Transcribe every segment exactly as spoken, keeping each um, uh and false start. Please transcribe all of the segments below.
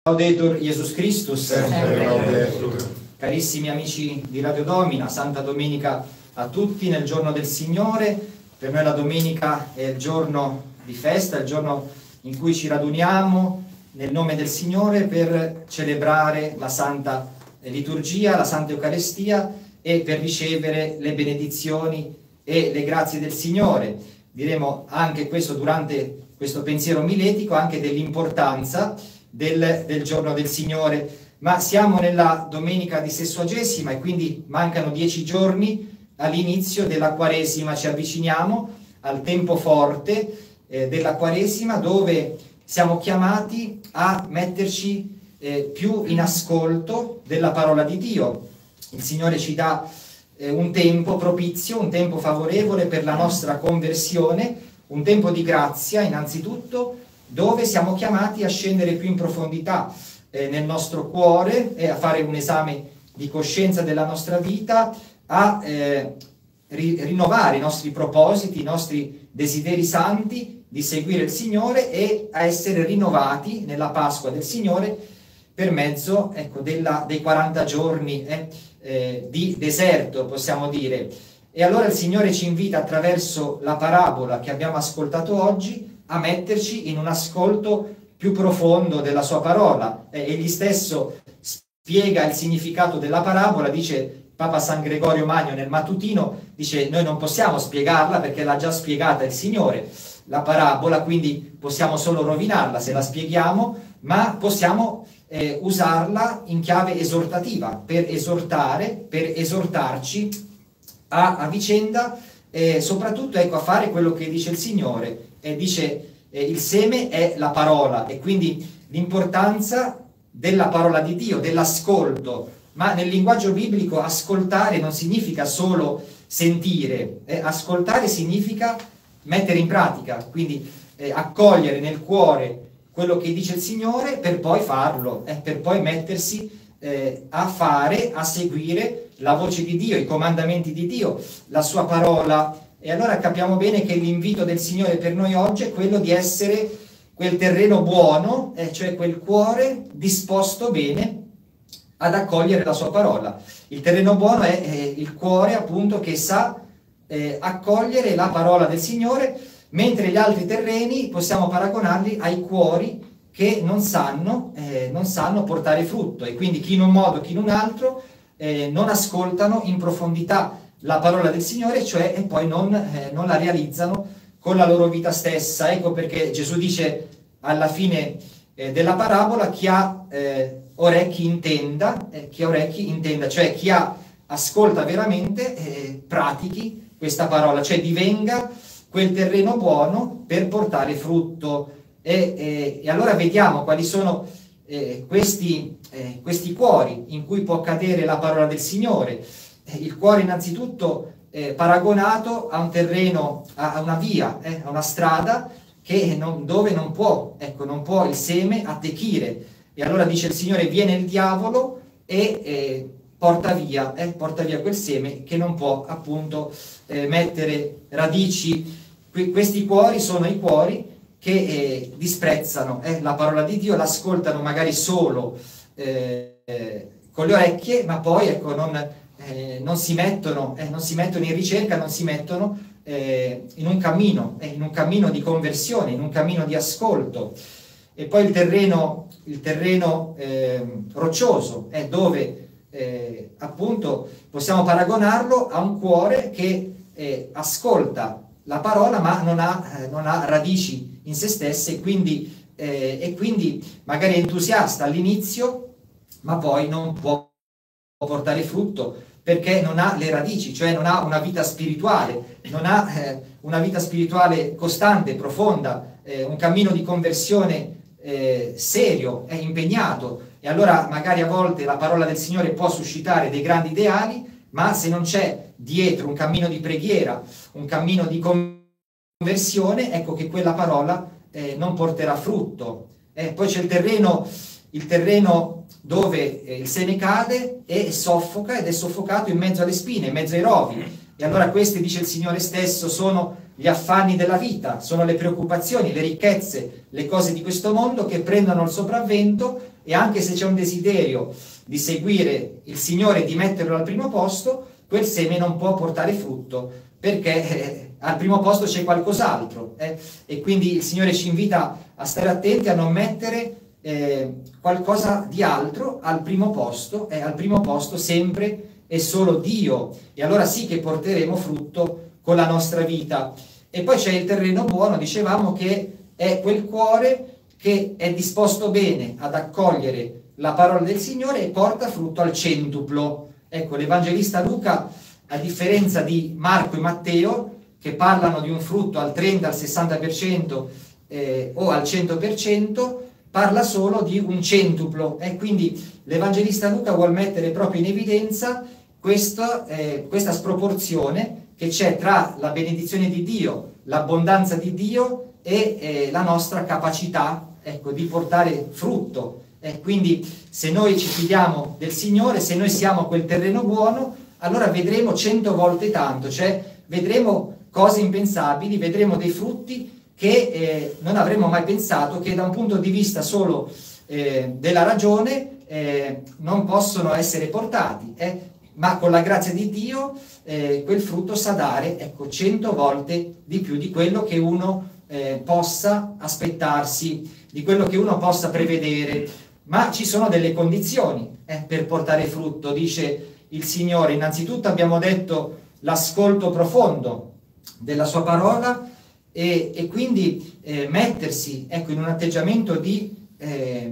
Laudetur Jesus Christus. Eh, Carissimi amici di Radio Domina, Santa Domenica a tutti nel giorno del Signore. Per noi la domenica è il giorno di festa, il giorno in cui ci raduniamo nel nome del Signore per celebrare la Santa Liturgia, la Santa Eucaristia e per ricevere le benedizioni e le grazie del Signore. Diremo anche questo durante questo pensiero omiletico, anche dell'importanza del, del giorno del Signore. Ma siamo nella domenica di Sessuagesima e quindi mancano dieci giorni all'inizio della Quaresima. Ci avviciniamo al tempo forte eh, della Quaresima, dove siamo chiamati a metterci eh, più in ascolto della parola di Dio. Il Signore ci dà eh, un tempo propizio, un tempo favorevole per la nostra conversione, un tempo di grazia innanzitutto, dove siamo chiamati a scendere più in profondità eh, nel nostro cuore e a fare un esame di coscienza della nostra vita, a eh, ri rinnovare i nostri propositi, i nostri desideri santi di seguire il Signore e a essere rinnovati nella Pasqua del Signore per mezzo, ecco, della, dei quaranta giorni eh, eh, di deserto, possiamo dire. E allora il Signore ci invita attraverso la parabola che abbiamo ascoltato oggi a metterci in un ascolto più profondo della sua parola. Eh, egli stesso spiega il significato della parabola, dice Papa San Gregorio Magno nel Mattutino, dice noi non possiamo spiegarla perché l'ha già spiegata il Signore, la parabola, quindi possiamo solo rovinarla se la spieghiamo, ma possiamo eh, usarla in chiave esortativa, per esortare, per esortarci a, a vicenda, eh, soprattutto ecco, a fare quello che dice il Signore. E dice eh, il seme è la parola, e quindi l'importanza della parola di Dio, dell'ascolto. Ma nel linguaggio biblico ascoltare non significa solo sentire, eh, ascoltare significa mettere in pratica, quindi eh, accogliere nel cuore quello che dice il Signore per poi farlo, eh, per poi mettersi eh, a fare, a seguire la voce di Dio, i comandamenti di Dio, la sua parola. E allora capiamo bene che l'invito del Signore per noi oggi è quello di essere quel terreno buono, eh, cioè quel cuore disposto bene ad accogliere la sua parola. Il terreno buono è eh, il cuore appunto che sa eh, accogliere la parola del Signore, mentre gli altri terreni possiamo paragonarli ai cuori che non sanno, eh, non sanno portare frutto, e quindi chi in un modo, chi in un altro eh, non ascoltano in profondità la parola del Signore, cioè e poi non, eh, non la realizzano con la loro vita stessa. Ecco perché Gesù dice alla fine eh, della parabola: chi ha eh, orecchi intenda, eh, chi ha orecchi intenda, cioè chi ha ascolta veramente, eh, pratichi questa parola, cioè divenga quel terreno buono per portare frutto. E, e, e allora vediamo quali sono eh, questi, eh, questi cuori in cui può cadere la parola del Signore. Il cuore innanzitutto eh, paragonato a un terreno, a, a una via, eh, a una strada che non, dove non può, ecco, non può il seme attecchire. E allora dice il Signore: viene il diavolo e eh, porta via, eh, porta via quel seme che non può appunto eh, mettere radici. Que questi cuori sono i cuori che eh, disprezzano eh, la parola di Dio, l'ascoltano magari solo eh, eh, con le orecchie, ma poi ecco non... Eh, non, si mettono, eh, non si mettono in ricerca, non si mettono eh, in un cammino, eh, in un cammino di conversione, in un cammino di ascolto. E poi il terreno, il terreno eh, roccioso, eh, dove eh, appunto possiamo paragonarlo a un cuore che eh, ascolta la parola ma non ha, eh, non ha radici in se stesse, e quindi, eh, e quindi magari è entusiasta all'inizio, ma poi non può portare frutto perché non ha le radici, cioè non ha una vita spirituale, non ha eh, una vita spirituale costante, profonda, eh, un cammino di conversione eh, serio, è impegnato. E allora magari a volte la parola del Signore può suscitare dei grandi ideali, ma se non c'è dietro un cammino di preghiera, un cammino di conversione, ecco che quella parola eh, non porterà frutto. Eh, poi c'è il terreno, il terreno dove eh, il seme cade e soffoca, ed è soffocato in mezzo alle spine, in mezzo ai rovi. E allora queste, dice il Signore stesso, sono gli affanni della vita, sono le preoccupazioni, le ricchezze, le cose di questo mondo che prendono il sopravvento, e anche se c'è un desiderio di seguire il Signore e di metterlo al primo posto, quel seme non può portare frutto, perché eh, al primo posto c'è qualcos'altro, eh? E quindi il Signore ci invita a stare attenti a non mettere eh, qualcosa di altro al primo posto, eh, al primo posto sempre e solo Dio, e allora sì che porteremo frutto con la nostra vita. E poi c'è il terreno buono, dicevamo, che è quel cuore che è disposto bene ad accogliere la parola del Signore e porta frutto al centuplo. Ecco, l'Evangelista Luca, a differenza di Marco e Matteo, che parlano di un frutto al trenta, al sessanta per cento eh, o al cento per cento, parla solo di un centuplo, e quindi l'Evangelista Luca vuol mettere proprio in evidenza questa, eh, questa sproporzione che c'è tra la benedizione di Dio, l'abbondanza di Dio e eh, la nostra capacità, ecco, di portare frutto. E quindi se noi ci fidiamo del Signore, se noi siamo quel terreno buono, allora vedremo cento volte tanto, cioè vedremo cose impensabili, vedremo dei frutti che eh, non avremmo mai pensato, che da un punto di vista solo eh, della ragione eh, non possono essere portati, eh, ma con la grazia di Dio eh, quel frutto sa dare, ecco, cento volte di più di quello che uno eh, possa aspettarsi, di quello che uno possa prevedere. Ma ci sono delle condizioni eh, per portare frutto, dice il Signore. Innanzitutto abbiamo detto l'ascolto profondo della sua parola, e, e quindi eh, mettersi, ecco, in un atteggiamento di, eh,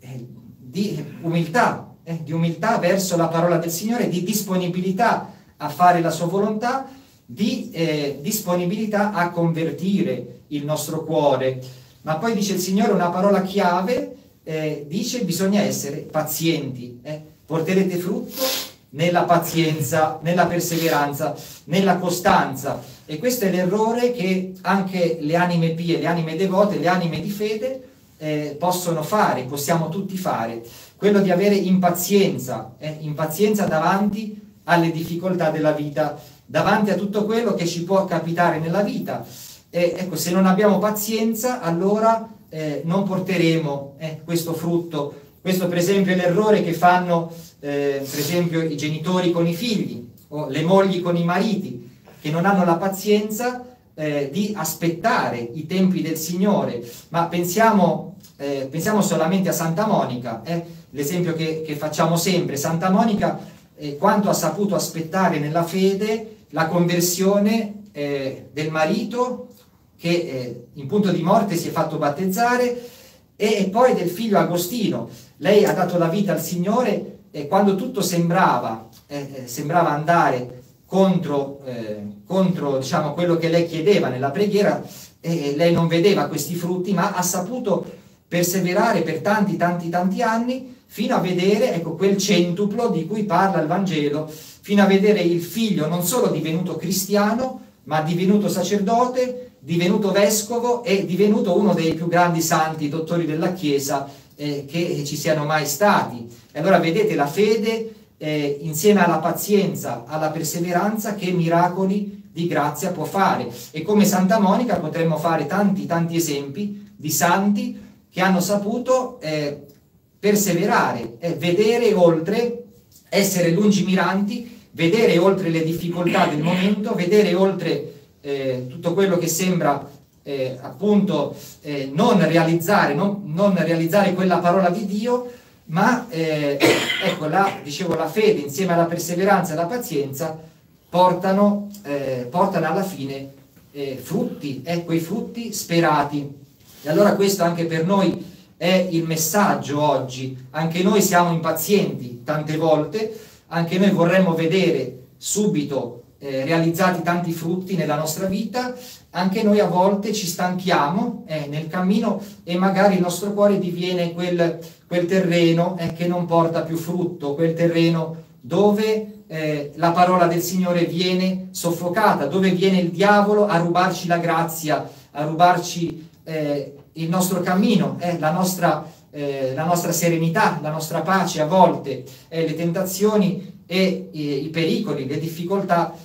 di umiltà, eh, di umiltà verso la parola del Signore, di disponibilità a fare la sua volontà, di eh, disponibilità a convertire il nostro cuore. Ma poi dice il Signore una parola chiave, eh, dice bisogna essere pazienti, eh. Porterete frutto nella pazienza, nella perseveranza, nella costanza. E questo è l'errore che anche le anime pie, le anime devote, le anime di fede eh, possono fare, possiamo tutti fare, quello di avere impazienza, eh, impazienza davanti alle difficoltà della vita, davanti a tutto quello che ci può capitare nella vita. E ecco, se non abbiamo pazienza, allora eh, non porteremo eh, questo frutto. Questo per esempio è l'errore che fanno eh, per esempio i genitori con i figli, o le mogli con i mariti, che non hanno la pazienza eh, di aspettare i tempi del Signore. Ma pensiamo, eh, pensiamo solamente a Santa Monica, eh, l'esempio che, che facciamo sempre. Santa Monica eh, quanto ha saputo aspettare nella fede la conversione eh, del marito, che eh, in punto di morte si è fatto battezzare, e, e poi del figlio Agostino. Lei ha dato la vita al Signore e quando tutto sembrava, eh, sembrava andare contro, eh, contro diciamo, quello che lei chiedeva nella preghiera, eh, lei non vedeva questi frutti, ma ha saputo perseverare per tanti tanti tanti anni fino a vedere, ecco, quel centuplo di cui parla il Vangelo, fino a vedere il figlio non solo divenuto cristiano, ma divenuto sacerdote, divenuto vescovo e divenuto uno dei più grandi santi dottori della Chiesa eh, che ci siano mai stati. E allora vedete la fede eh, insieme alla pazienza, alla perseveranza, che miracoli di grazia può fare. E come Santa Monica potremmo fare tanti tanti esempi di santi che hanno saputo eh, perseverare, eh, vedere oltre, essere lungimiranti, vedere oltre le difficoltà del momento, vedere oltre eh, tutto quello che sembra eh, appunto eh, non realizzare, non, non realizzare quella parola di Dio, ma eh, ecco, la, dicevo, la fede insieme alla perseveranza e alla pazienza portano, eh, portano alla fine eh, frutti, eh, quei frutti sperati. E allora questo anche per noi è il messaggio oggi. Anche noi siamo impazienti tante volte, anche noi vorremmo vedere subito eh, realizzati tanti frutti nella nostra vita, anche noi a volte ci stanchiamo eh, nel cammino e magari il nostro cuore diviene quel, quel terreno eh, che non porta più frutto, quel terreno dove eh, la parola del Signore viene soffocata, dove viene il diavolo a rubarci la grazia, a rubarci eh, il nostro cammino, eh, la nostra Eh, la nostra serenità, la nostra pace. A volte eh, le tentazioni e eh, i pericoli, le difficoltà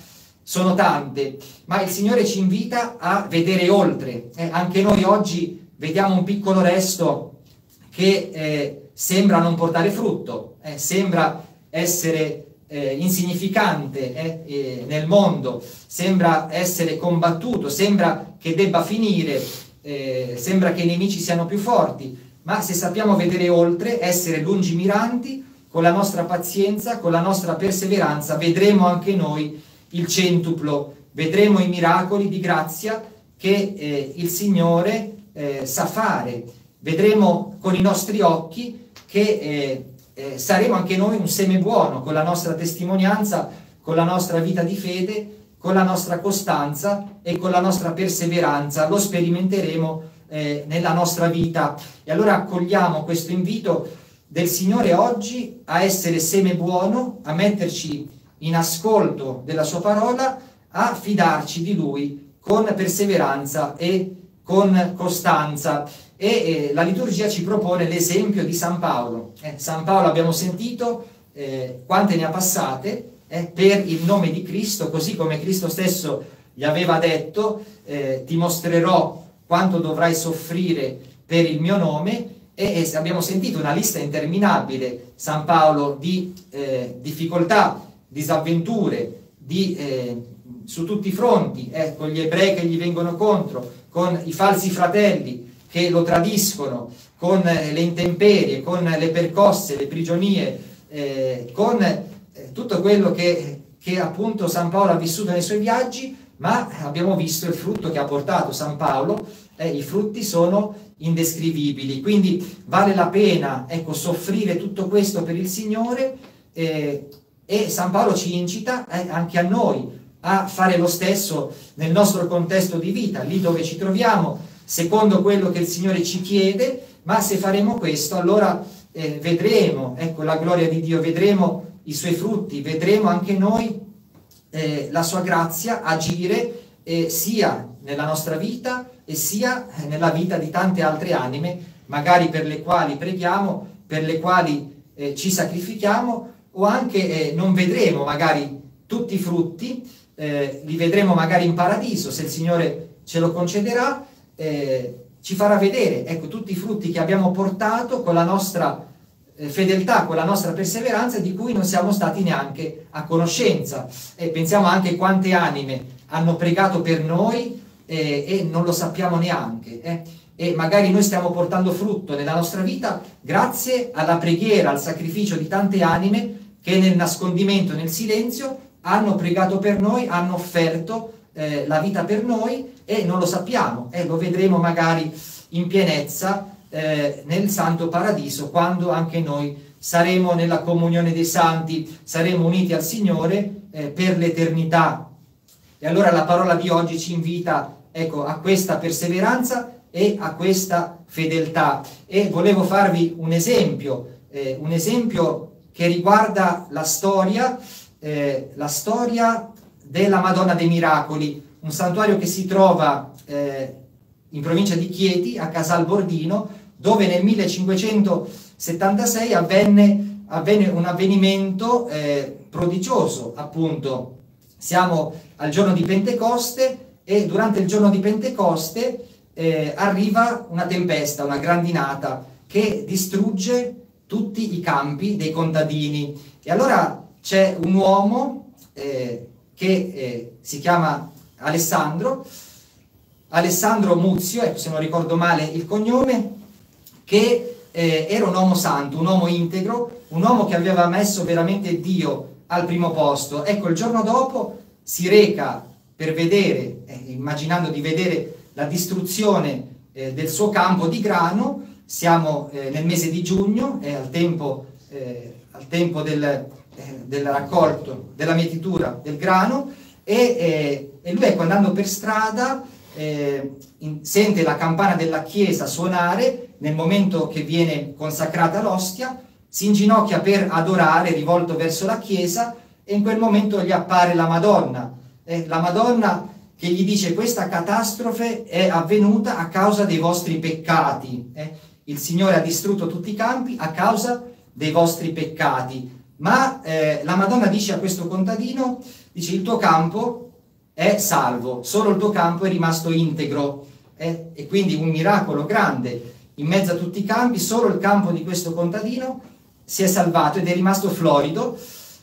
sono tante, ma il Signore ci invita a vedere oltre. Eh, anche noi oggi vediamo un piccolo resto che eh, sembra non portare frutto, eh, sembra essere eh, insignificante eh, eh, nel mondo, sembra essere combattuto, sembra che debba finire, eh, sembra che i nemici siano più forti, ma se sappiamo vedere oltre, essere lungimiranti, con la nostra pazienza, con la nostra perseveranza, vedremo anche noi il centuplo, vedremo i miracoli di grazia che eh, il Signore eh, sa fare, vedremo con i nostri occhi che eh, eh, saremo anche noi un seme buono con la nostra testimonianza, con la nostra vita di fede, con la nostra costanza e con la nostra perseveranza, lo sperimenteremo eh, nella nostra vita. E allora accogliamo questo invito del Signore oggi a essere seme buono, a metterci in ascolto della sua parola, a fidarci di Lui con perseveranza e con costanza. E eh, la liturgia ci propone l'esempio di San Paolo. Eh, San Paolo abbiamo sentito eh, quante ne ha passate eh, per il nome di Cristo, così come Cristo stesso gli aveva detto, eh, ti mostrerò quanto dovrai soffrire per il mio nome. E, e abbiamo sentito una lista interminabile, San Paolo, di eh, difficoltà, disavventure, di, eh, su tutti i fronti, eh, con gli ebrei che gli vengono contro, con i falsi fratelli che lo tradiscono, con le intemperie, con le percosse, le prigionie, eh, con eh, tutto quello che, che appunto San Paolo ha vissuto nei suoi viaggi, ma abbiamo visto il frutto che ha portato San Paolo, eh, i frutti sono indescrivibili, quindi vale la pena, ecco, soffrire tutto questo per il Signore, eh, e San Paolo ci incita eh, anche a noi a fare lo stesso nel nostro contesto di vita, lì dove ci troviamo, secondo quello che il Signore ci chiede, ma se faremo questo allora eh, vedremo, ecco, la gloria di Dio, vedremo i Suoi frutti, vedremo anche noi eh, la Sua grazia agire eh, sia nella nostra vita e sia nella vita di tante altre anime, magari per le quali preghiamo, per le quali eh, ci sacrifichiamo, o anche eh, non vedremo magari tutti i frutti, eh, li vedremo magari in paradiso, se il Signore ce lo concederà, eh, ci farà vedere, ecco, tutti i frutti che abbiamo portato con la nostra eh, fedeltà, con la nostra perseveranza, di cui non siamo stati neanche a conoscenza. E pensiamo anche quante anime hanno pregato per noi eh, e non lo sappiamo neanche, eh. E magari noi stiamo portando frutto nella nostra vita grazie alla preghiera, al sacrificio di tante anime che nel nascondimento, nel silenzio, hanno pregato per noi, hanno offerto eh, la vita per noi e non lo sappiamo, e eh, lo vedremo magari in pienezza eh, nel Santo Paradiso, quando anche noi saremo nella comunione dei santi, saremo uniti al Signore eh, per l'eternità. E allora la parola di oggi ci invita, ecco, a questa perseveranza e a questa fedeltà. E volevo farvi un esempio, eh, un esempio che riguarda la storia, eh, la storia della Madonna dei Miracoli, un santuario che si trova eh, in provincia di Chieti, a Casal Bordino, dove nel millecinquecentosettantasei avvenne, avvenne un avvenimento eh, prodigioso, appunto. Siamo al giorno di Pentecoste e durante il giorno di Pentecoste eh, arriva una tempesta, una grandinata, che distrugge tutti i campi dei contadini. E allora c'è un uomo eh, che eh, si chiama Alessandro, Alessandro Muzio, ecco, se non ricordo male il cognome, che eh, era un uomo santo, un uomo integro, un uomo che aveva messo veramente Dio al primo posto. Ecco, il giorno dopo si reca per vedere, eh, immaginando di vedere la distruzione eh, del suo campo di grano. Siamo eh, nel mese di giugno, eh, al tempo, eh, al tempo del, eh, del raccolto, della mietitura del grano, e, eh, e lui, ecco, andando per strada eh, in, sente la campana della chiesa suonare nel momento che viene consacrata l'ostia, si inginocchia per adorare, rivolto verso la chiesa, e in quel momento gli appare la Madonna, eh, la Madonna che gli dice: questa catastrofe è avvenuta a causa dei vostri peccati, eh. Il Signore ha distrutto tutti i campi a causa dei vostri peccati. Ma eh, la Madonna dice a questo contadino, dice: il tuo campo è salvo, solo il tuo campo è rimasto integro. Eh? E quindi un miracolo grande, in mezzo a tutti i campi, solo il campo di questo contadino si è salvato ed è rimasto florido.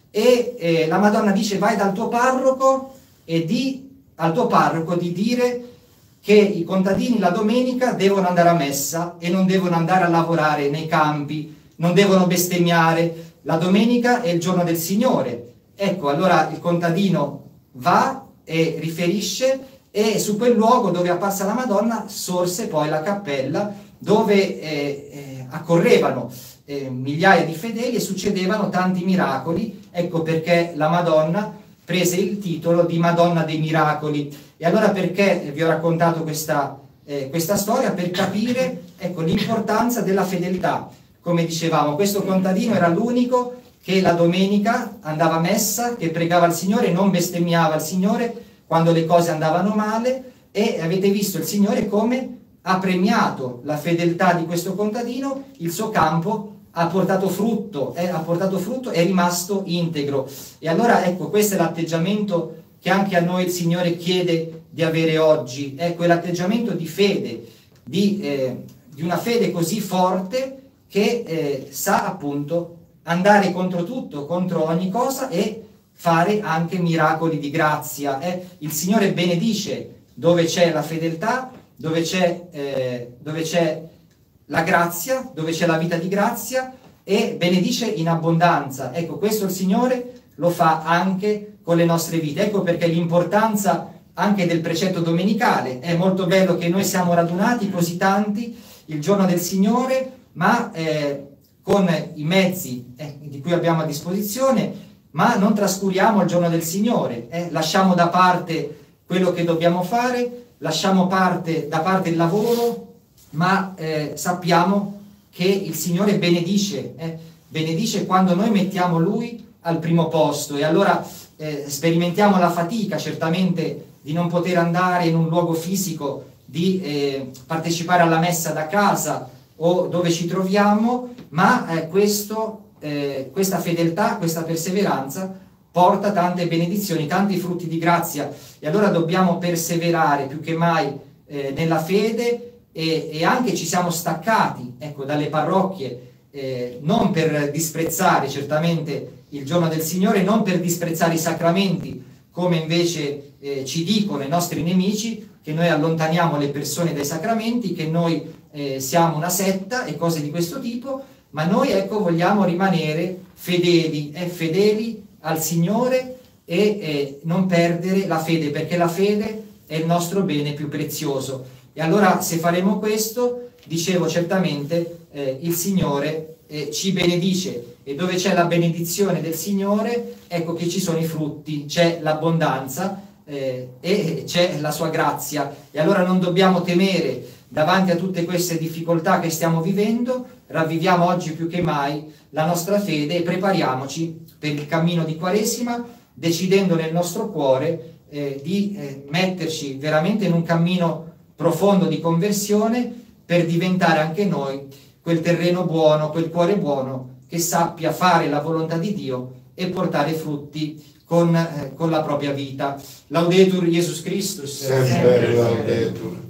E eh, la Madonna dice: vai dal tuo parroco e di al tuo parroco di dire che i contadini la domenica devono andare a messa e non devono andare a lavorare nei campi, non devono bestemmiare, la domenica è il giorno del Signore. Ecco, allora il contadino va e riferisce, e su quel luogo dove è apparsa la Madonna sorse poi la cappella dove eh, eh, accorrevano eh, migliaia di fedeli e succedevano tanti miracoli. Ecco perché la Madonna prese il titolo di Madonna dei Miracoli. E allora perché vi ho raccontato questa, eh, questa storia? Per capire, ecco, l'importanza della fedeltà. Come dicevamo, questo contadino era l'unico che la domenica andava a messa, che pregava il Signore, non bestemmiava il Signore quando le cose andavano male, e avete visto il Signore come ha premiato la fedeltà di questo contadino, il suo campo ha portato frutto, eh, ha portato frutto, è rimasto integro. E allora ecco, questo è l'atteggiamento che anche a noi il Signore chiede di avere oggi, è quell'atteggiamento di fede, di, eh, di una fede così forte che eh, sa appunto andare contro tutto, contro ogni cosa, e fare anche miracoli di grazia. Eh. Il Signore benedice dove c'è la fedeltà, dove c'è eh, dove c'è la grazia, dove c'è la vita di grazia, e benedice in abbondanza. Ecco, questo il Signore lo fa anche con le nostre vite. Ecco perché l'importanza anche del precetto domenicale. È molto bello che noi siamo radunati così tanti il giorno del Signore, ma eh, con i mezzi eh, di cui abbiamo a disposizione, ma non trascuriamo il giorno del Signore, eh, lasciamo da parte quello che dobbiamo fare, lasciamo parte, da parte il lavoro, ma eh, sappiamo che il Signore benedice, eh, benedice quando noi mettiamo Lui al primo posto. E allora eh, sperimentiamo la fatica certamente di non poter andare in un luogo fisico, di eh, partecipare alla messa da casa o dove ci troviamo, ma eh, questo, eh, questa fedeltà, questa perseveranza porta tante benedizioni, tanti frutti di grazia. E allora dobbiamo perseverare più che mai eh, nella fede, e, e anche ci siamo staccati, ecco, dalle parrocchie, eh, non per disprezzare certamente il giorno del Signore, non per disprezzare i sacramenti, come invece eh, ci dicono i nostri nemici, che noi allontaniamo le persone dai sacramenti, che noi eh, siamo una setta e cose di questo tipo, ma noi, ecco, vogliamo rimanere fedeli, eh, fedeli al Signore, e eh, non perdere la fede, perché la fede è il nostro bene più prezioso. E allora, se faremo questo, dicevo, certamente eh, il Signore eh, ci benedice, e dove c'è la benedizione del Signore, ecco che ci sono i frutti, c'è l'abbondanza eh, e c'è la sua grazia. E allora non dobbiamo temere davanti a tutte queste difficoltà che stiamo vivendo, ravviviamo oggi più che mai la nostra fede e prepariamoci per il cammino di Quaresima, decidendo nel nostro cuore eh, di eh, metterci veramente in un cammino profondo di conversione, per diventare anche noi quel terreno buono, quel cuore buono che sappia fare la volontà di Dio e portare frutti con, eh, con la propria vita. Laudetur Jesus Christus. Sempre laudetur.